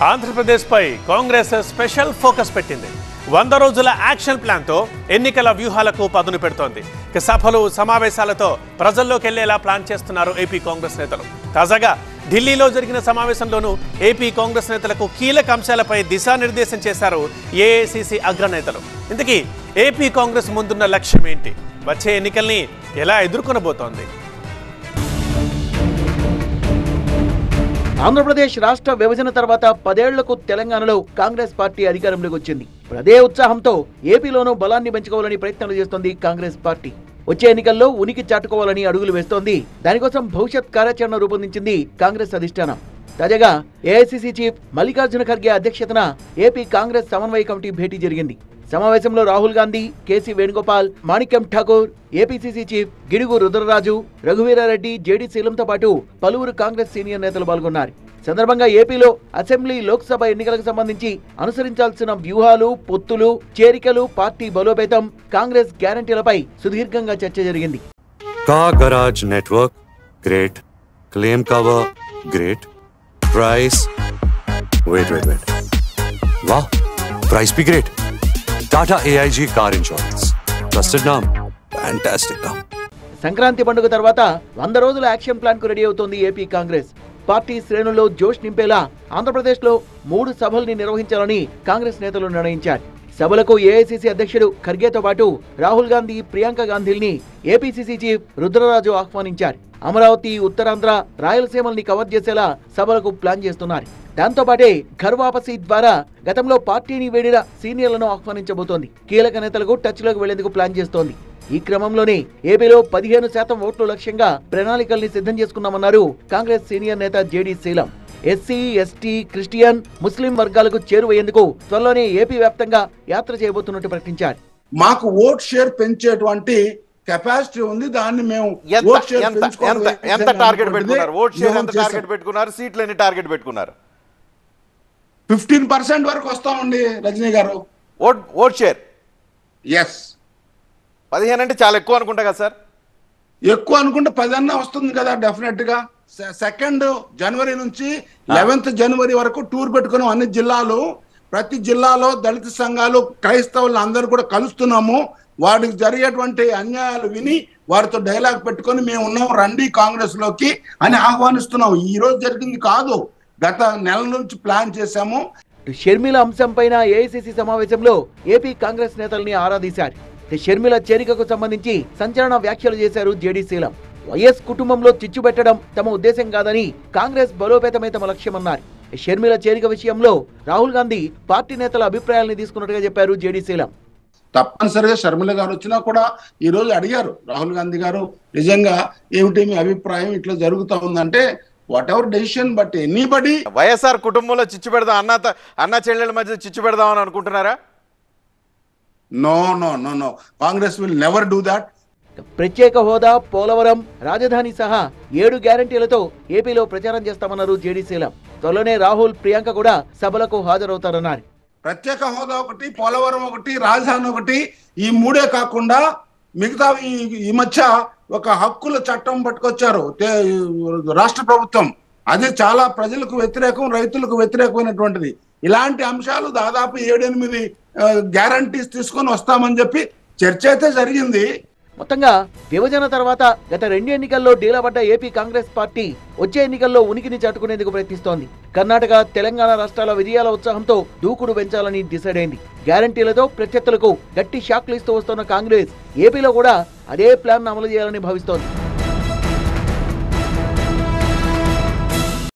ఆంధ్రప్రదేశ్పై Congress special focus పెట్టింది. 100 రోజుల action ప్లాన్తో ఎన్నికల వ్యూహాలకు పదును పెడుతోంది. సభలు సమావేశాలతో ప్రజల్లోకి వెళ్లేలా ప్లాన్ చేస్తున్నారు ఏపీ కాంగ్రెస్ నేతలు. తాజాగా ఢిల్లీలో జరిగిన సమావేశంలోనూ ఏపీ కాంగ్రెస్ నేతలకు కీలక అంశాలపై దిశానిర్దేశం చేశారు ఏఐసీసీ అగ్రనేతలు. ఇంతకీ ఏపీ కాంగ్రెస్ ముందున్న లక్ష్యం ఏంటి? వచ్చే ఎన్నికల్ని ఎలా ఎదుర్కొనబోతోంది? ఆంధ్రప్రదేశ్ రాష్ట్ర విభజన తర్వాత 10 ఏళ్లకు తెలంగాణలో కాంగ్రెస్ పార్టీ అధికారంలోకి వచ్చింది. అదే ఉత్సాహంతో ఏపీలోనూ బలాన్ని పెంచుకోవాలని ప్రయత్నాలు చేస్తోంది కాంగ్రెస్ పార్టీ. వచ్చే ఎన్నికల్లో ఉనికి చాటుకోవాలని అడుగులు వేస్తోంది. దానికోసం భవిష్యత్ కార్యాచరణ రూపొందించింది కాంగ్రెస్ అధిష్టానం. తాజాగా ఏఐసీసీ చీఫ్ మల్లికార్జున ఖర్గే అధ్యక్షతన ఏపీ కాంగ్రెస్ సమన్వయ కమిటీ భేటీ జరిగింది. సమావేశంలో Rahul Gandhi, KC Venugopal, Manickam Tagore, APCC chief Gidugu Rudraraju, Raghuveera Reddy, JD శీలంతో పాటు పలువురు కాంగ్రెస్ సీనియర్ నేతలు పాల్గొన్నారు. సందర్భంగా ఏపీలో అసెంబ్లీ, లోక్సభ ఎన్నికలకు సంబంధించి అనుసరించాల్సిన వ్యూహాలు, పొత్తులు, చేరికలు, పార్టీ బలోపేతం, కాంగ్రెస్ గ్యారంటీలపై సుదీర్ఘంగా చర్చ జరిగింది. Car garage network great, claim cover great, price wait wow, price be great. Tata AIG car insurance, trusted నామ్, ఫ్యాంటాస్టిక్ నామ్. సంక్రాంతి పండుగ తర్వాత 100 రోజుల యాక్షన్ ప్లాన్ కు రెడీ అవుతోంది ఏపీ కాంగ్రెస్. పార్టీ శ్రేణుల్లో జోష్ నింపేలా ఆంధ్రప్రదేశ్లో 3 సభల్ని నిర్వహించాలని కాంగ్రెస్ నేతలు నిర్ణయించారు. సభలకు ఏఐసీసీ అధ్యక్షుడు ఖర్గేతో పాటు రాహుల్ గాంధీ, ప్రియాంక గాంధీల్ని ఏపీసీసీ చీఫ్ రుద్రరాజు ఆహ్వానించారు. అమరావతి, ఉత్తరాంధ్ర, రాయలసీమల్ని కవర్ చేసేలా సభలకు ప్లాన్ చేస్తున్నారు. దాంతో పాటే ఘర్ వాపసీ ద్వారా గతంలో పార్టీని వేడిన సీనియర్లను ఆహ్వానించబోతోంది. కీలక నేతలకు టచ్ లోకి వెళ్లేందుకు ప్లాన్ చేస్తోంది. ఈ క్రమంలోనే ఏపీలో 15% ఓట్లు లక్ష్యంగా ప్రణాళికల్ని సిద్ధం చేసుకున్నామన్నారు కాంగ్రెస్ సీనియర్ నేత JD Seelam. SC, ST, Christian, ముస్లిం వర్గాలకు చేరువయ్యేందుకు త్వరలోనే ఏపీ వ్యాప్తంగా యాత్ర చేయబోతున్నట్టు ప్రకటించారు. మాకు ఓట్ షేర్ పెంచేటువంటి కెపాసిటీ ఉంది. దాన్ని మేము ఎంత టార్గెట్ పెట్టుకున్నారు? ఓట్ షేర్ ఎంత టార్గెట్ పెట్టుకున్నారు? సీట్లు ఎన్ని టార్గెట్ పెట్టుకున్నారు? 15% వరకు వస్తామండి రజనీ గారు. Vote share yes. 15 అంటే చాలా ఎక్కువ అనుకుంటా కదా సార్? ఎక్కువ అనుకుంటే 10 అన్నా వస్తుంది కదా డెఫినెట్ గా. 2 జనవరి నుంచి 11th జనవరి వరకు టూర్ పెట్టుకున్నాం అన్ని జిల్లాలు. ప్రతి జిల్లాలో దళిత సంఘాలు, క్రైస్తవులు అందరూ కూడా కలుస్తున్నాము. వాడికి జరిగేటువంటి అన్యాయాలు విని వారితో డైలాగ్ పెట్టుకొని మేము ఉన్నాం, రండి కాంగ్రెస్ లోకి అని ఆహ్వానిస్తున్నాం. ఈ రోజు జరిగింది కాదు, గత నెల నుంచి ప్లాన్ చేశాము. షర్మిల అంశంపైన ఏఐసీసీ సమావేశంలో ఏపీ కాంగ్రెస్ నేతల్ని ఆరాధీశారు. షర్మిల చేరికకు సంబంధించి సంచలన వ్యాఖ్యలు చేశారు జేడీ శీలం. వైఎస్ కుటుంబంలో చిచ్చు పెట్టడం తమ ఉద్దేశం కాదని, కాంగ్రెస్ బలోపేతమే తమ లక్ష్యమన్నారు. షర్మిల చేరిక విషయంలో రాహుల్ గాంధీ పార్టీ నేతల అభిప్రాయాలను తీసుకున్నట్టుగా చెప్పారు జేడీ శీలం. తప్పనిసరిగా షర్మిల గారు వచ్చినా కూడా ఈ రోజు అడిగారు రాహుల్ గాంధీ గారు, నిజంగా ఏమిటి మీ అభిప్రాయం, ఇట్లా జరుగుతా ఉందంటే whatever decision, but anybody. YSR కుటుంబంలో చిచ్చు పెడదాం, అన్న చెల్లెల మధ్య చిచ్చు పెడదామని అనుకుంటున్నారా? No no no no, Congress will never do that. ప్రత్యేక హోదా, పోలవరం, రాజధాని సహా 7 గ్యారంటీలతో ఏపీలో ప్రచారం చేస్తామన్నారు జేడీ శీలం. త్వరలోనే రాహుల్, ప్రియాంక కూడా సభలకు హాజరవుతారన్నారు. ప్రత్యేక హోదా ఒకటి, పోలవరం ఒకటి, రాజధాని ఒకటి, ఈ 3 కాకుండా మిగతా ఈ మధ్య ఒక హక్కుల చట్టం పట్టుకొచ్చారు రాష్ట్ర ప్రభుత్వం. అది చాలా ప్రజలకు వ్యతిరేకం, రైతులకు వ్యతిరేకమైనటువంటిది. ఇలాంటి అంశాలు దాదాపు 7-8 గ్యారంటీస్ తీసుకొని వస్తామని చెప్పి చర్చ అయితే జరిగింది. మొత్తంగా విభజన తర్వాత గత 2 ఎన్నికల్లో డీలపడ్డ ఏపీ కాంగ్రెస్ పార్టీ వచ్చే ఎన్నికల్లో ఉనికిని చాటుకునేందుకు ప్రయత్నిస్తోంది. కర్ణాటక, తెలంగాణ రాష్ట్రాల విజయాల ఉత్సాహంతో దూకుడు పెంచాలని డిసైడ్ అయింది. గ్యారంటీలతో ప్రత్యర్థులకు గట్టి షాక్లు ఇస్తూ వస్తున్న కాంగ్రెస్ ఏపీలో కూడా అదే ప్లాన్ అమలు చేయాలని భావిస్తోంది.